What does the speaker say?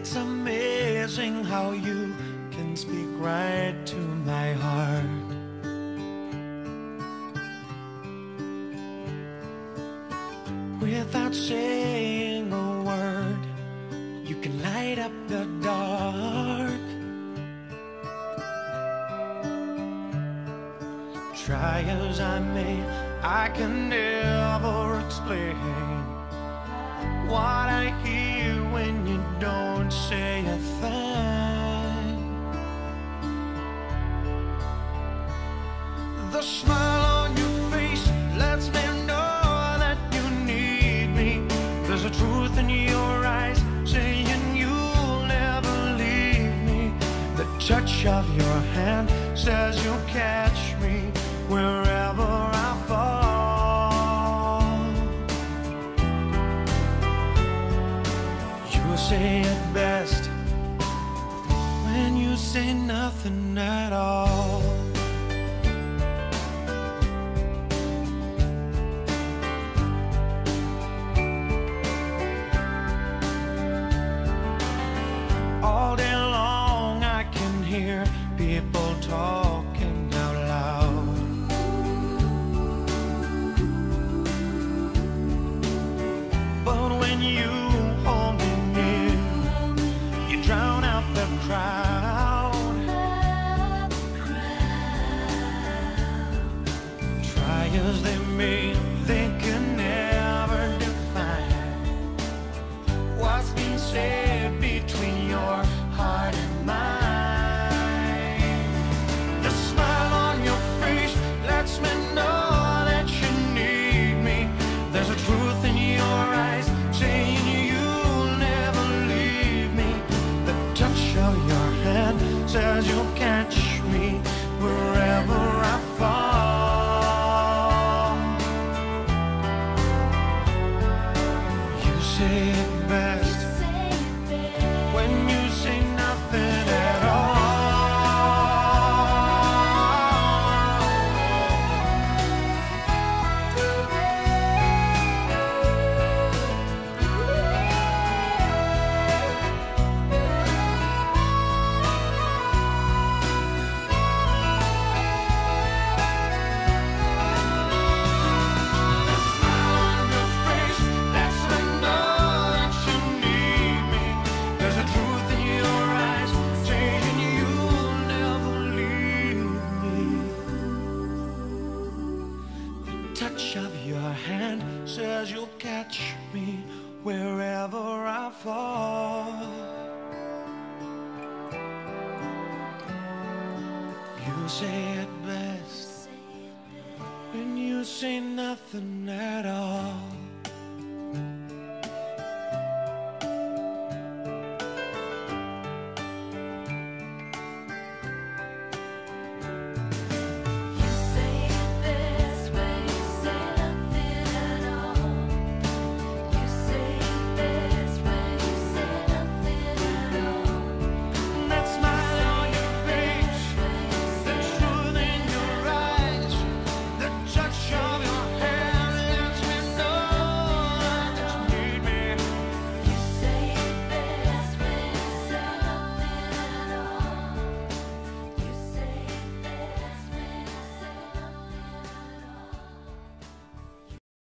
It's amazing how you can speak right to my heart. Without saying a word, you can light up the dark. Try as I may, I can never explain what I hear when you don't say a thing. The smile on your face lets me know that you need me. There's a truth in your eyes saying you'll never leave me. The touch of your hand says you'll catch me wherever I fall. You say it best when you say nothing at all. All day long I can hear people talking out loud. But when you hold me near, you drown out the crowd. Try as they may, they can never define what's been said between your heart and mine. The smile on your face lets me know that you need me. There's a truth in your eyes saying you'll never leave me. The touch of your hand says you'll catch me wherever I fall. You say it best when you say nothing at all. The smile on your face lets me know that you need me. There's a truth in your eyes saying you'll never leave me. The touch of your hand says you'll catch me wherever I fall. You say it best when you say nothing at all.